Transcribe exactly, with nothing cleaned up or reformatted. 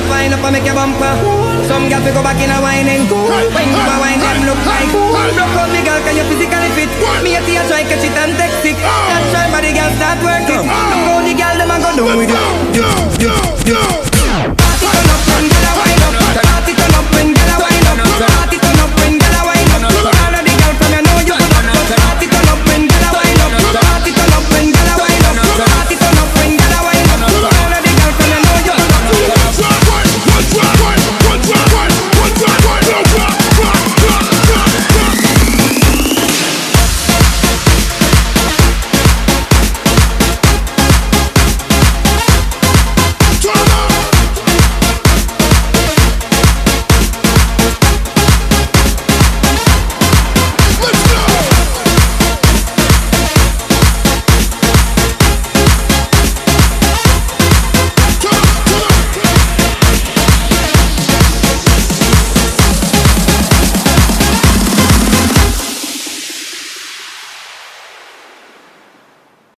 wind up and make your bumper. Some girls we go back in a whining. When you a wine, them look like. Broke out me girl, can you physically fit? Me a see a try catch it and text it. That's why body girl start work it. Look how the girl them a go down with it.